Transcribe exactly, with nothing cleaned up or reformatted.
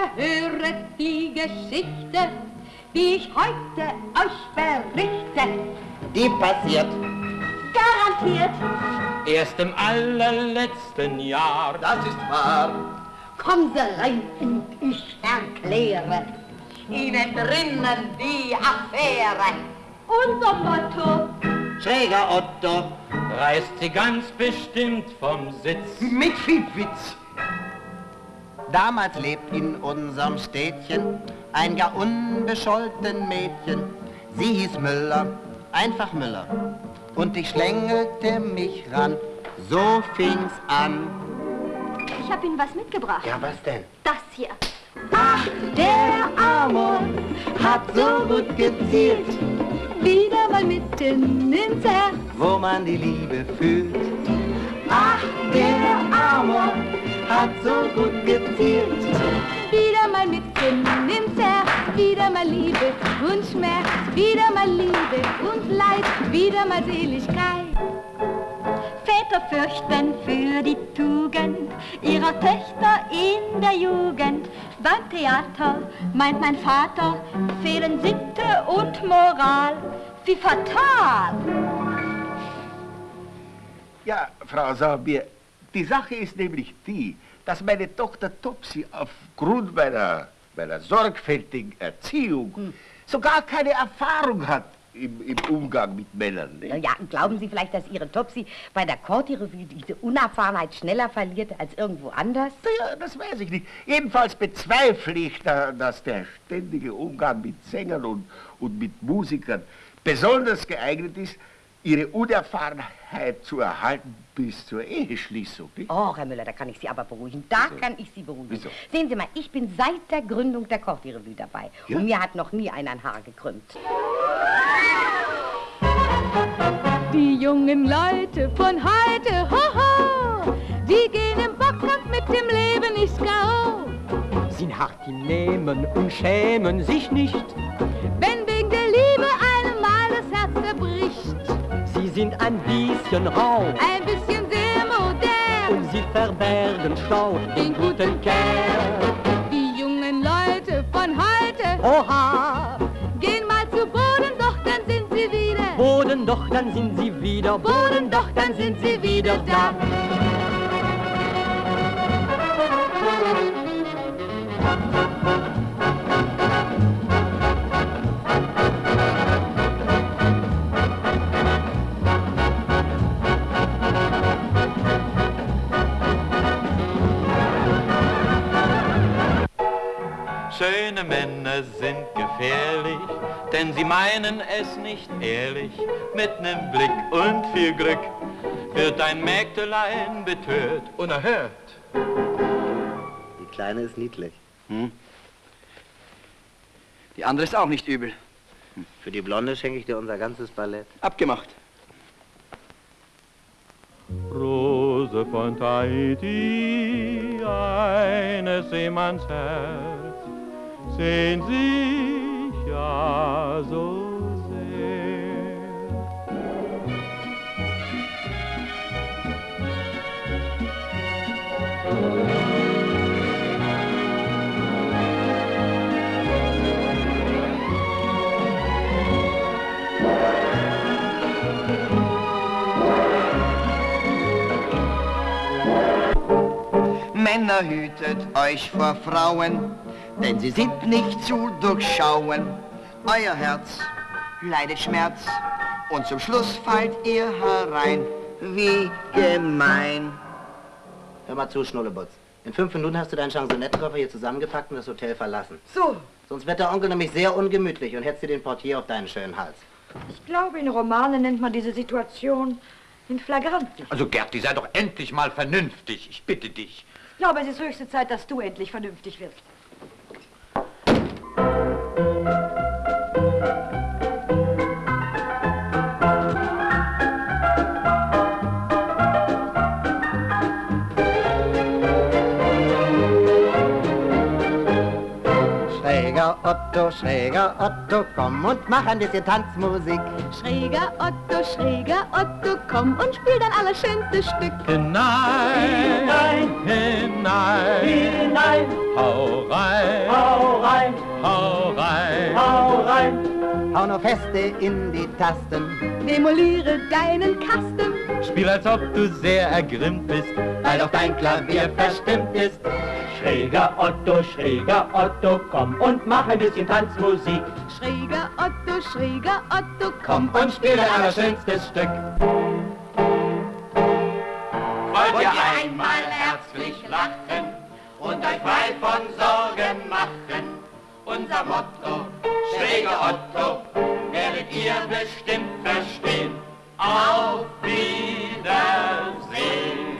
höret die Geschichte, wie ich heute euch berichte. Die passiert. Garantiert. Erst im allerletzten Jahr. Das ist wahr. Kommen Sie rein und ich erkläre Ihnen drinnen die Affäre. Unser Motto: Schräger Otto reißt sie ganz bestimmt vom Sitz. mit viel Witz. Damals lebt in unserem Städtchen ein gar unbescholten Mädchen. Sie hieß Müller, einfach Müller. Und ich schlängelte mich ran, so fing's an. Ich hab Ihnen was mitgebracht. Ja, was denn? Das hier. Ach, der Amor hat so gut gezielt, wieder mal mitten ins Herz. Wo man die Liebe fühlt. Ach, der Amor hat so gut gezielt, wieder mal mitten ins Herz. Wieder mal Liebe und Schmerz, wieder mal Liebe und Leid, wieder mal Seligkeit. Väter fürchten für die Tugend ihrer Töchter in der Jugend. Beim Theater, meint mein Vater, fehlen Sitte und Moral. Wie fatal! Ja, Frau Saubier, die Sache ist nämlich die, dass meine Tochter Topsy aufgrund meiner, meiner sorgfältigen Erziehung hm. so gar keine Erfahrung hat im, im Umgang mit Männern. Ne? Ja, glauben Sie vielleicht, dass Ihre Topsy bei der Corti-Revue diese Unerfahrenheit schneller verliert als irgendwo anders? Ja, das weiß ich nicht. Jedenfalls bezweifle ich, da, dass der ständige Umgang mit Sängern und, und mit Musikern besonders geeignet ist, ihre Unerfahrenheit zu erhalten bis zur Eheschließung. Nicht? Oh, Herr Müller, da kann ich Sie aber beruhigen. Da Wieso? kann ich Sie beruhigen. Wieso? Sehen Sie mal, ich bin seit der Gründung der Corti-Revue dabei. Ja? Und mir hat noch nie einer ein Haar gekrümmt. Die jungen Leute von heute, hoho, die gehen im Bockkampf mit dem Leben nicht K O. Sind hart im Nehmen und schämen sich nicht. Wenn wegen der Liebe einem mal das Herz zerbricht, Sie sind ein bisschen rau ein bisschen sehr modern, und sie verbergen schlau den guten Kerl. die jungen Leute von heute Oha, gehen mal zu Boden, doch dann sind sie wieder. Boden, doch dann sind sie wieder. Boden, doch dann sind sie wieder da. Schöne Männer sind gefährlich, denn sie meinen es nicht ehrlich. Mit nem Blick und viel Glück wird ein Mägdelein betört. Unerhört. Die Kleine ist niedlich. Hm? Die andere ist auch nicht übel. Für die Blonde schenke ich dir unser ganzes Ballett. Abgemacht. Rose von Tahiti, eines Seemanns Herz, sehnt sich ja so sehr. Männer, hütet euch vor Frauen, denn sie sind nicht zu durchschauen. Euer Herz leidet Schmerz und zum Schluss fallt ihr herein. Wie gemein. Hör mal zu, Schnullebutz. In fünf Minuten hast du deinen Chansonettrekoffer hier zusammengepackt und das Hotel verlassen. So. Sonst wird der Onkel nämlich sehr ungemütlich und hättest dir den Portier auf deinen schönen Hals. Ich glaube, in Romanen nennt man diese Situation in flagranti. Also Gerti, sei doch endlich mal vernünftig. Ich bitte dich. Ich glaube, es ist höchste Zeit, dass du endlich vernünftig wirst. Schräger Otto, schräger Otto, komm und mach ein bisschen Tanzmusik. Schräger Otto, schräger Otto, komm und spiel dein allerschönstes Stück. Hinein, hinein, hinein, hinein, hau rein. hau nur feste in die Tasten. Demoliere deinen Kasten. Spiel, als ob du sehr ergrimmt bist, weil auch dein Klavier verstimmt ist. Schräger Otto, schräger Otto, komm und mach ein bisschen Tanzmusik. Schräger Otto, schräger Otto, Komm und spiel dein allerschönstes Stück. Wollt ihr einmal herzlich lachen und euch frei von Sorgen machen? Unser Motto, schräger Otto, werdet ihr bestimmt verstehen. Auf Wiedersehen.